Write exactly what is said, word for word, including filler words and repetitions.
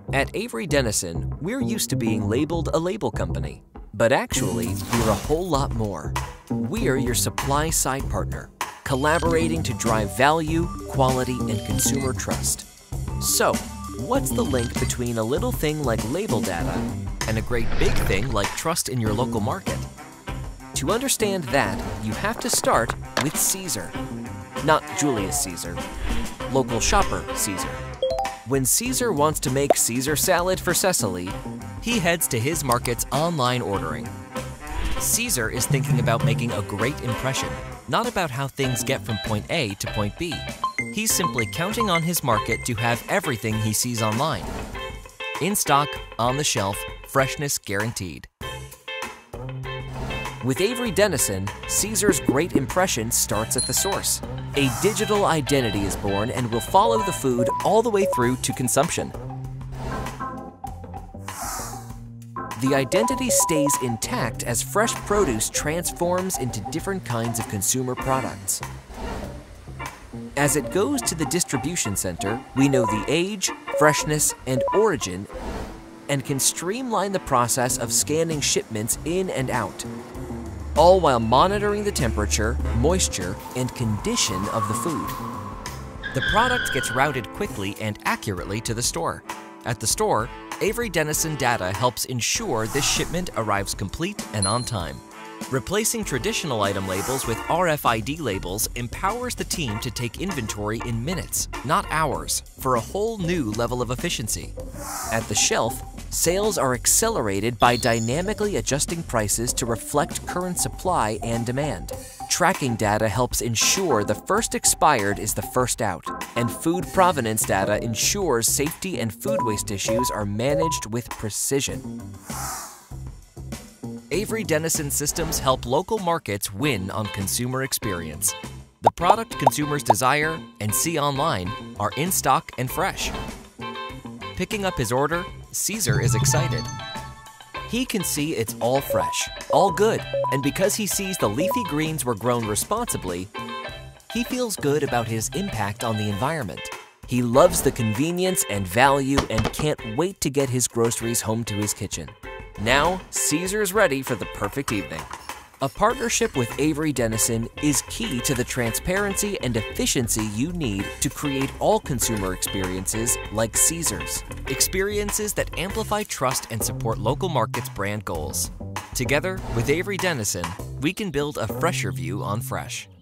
At Avery Dennison, we're used to being labeled a label company. But actually, we're a whole lot more. We're your supply-side partner, collaborating to drive value, quality, and consumer trust. So, what's the link between a little thing like label data and a great big thing like trust in your local market? To understand that, you have to start with Caesar. Not Julius Caesar, local shopper Caesar. When Caesar wants to make Caesar salad for Cecily, he heads to his market's online ordering. Caesar is thinking about making a great impression, not about how things get from point A to point B. He's simply counting on his market to have everything he sees online. In stock, on the shelf, freshness guaranteed. With Avery Dennison, Caesar's great impression starts at the source. A digital identity is born and will follow the food all the way through to consumption. The identity stays intact as fresh produce transforms into different kinds of consumer products. As it goes to the distribution center, we know the age, freshness, and origin, and can streamline the process of scanning shipments in and out, all while monitoring the temperature, moisture, and condition of the food. The product gets routed quickly and accurately to the store. At the store, Avery Dennison data helps ensure this shipment arrives complete and on time. Replacing traditional item labels with R F I D labels empowers the team to take inventory in minutes, not hours, for a whole new level of efficiency. At the shelf, sales are accelerated by dynamically adjusting prices to reflect current supply and demand. Tracking data helps ensure the first expired is the first out, and food provenance data ensures safety and food waste issues are managed with precision. Avery Dennison systems help local markets win on consumer experience. The product consumers desire and see online are in stock and fresh. Picking up his order, Caesar is excited. He can see it's all fresh, all good, and because he sees the leafy greens were grown responsibly, he feels good about his impact on the environment. He loves the convenience and value and can't wait to get his groceries home to his kitchen. Now, Caesar's ready for the perfect evening. A partnership with Avery Dennison is key to the transparency and efficiency you need to create all consumer experiences like Caesar's. Experiences that amplify trust and support local markets' brand goals. Together, with Avery Dennison, we can build a fresher view on fresh.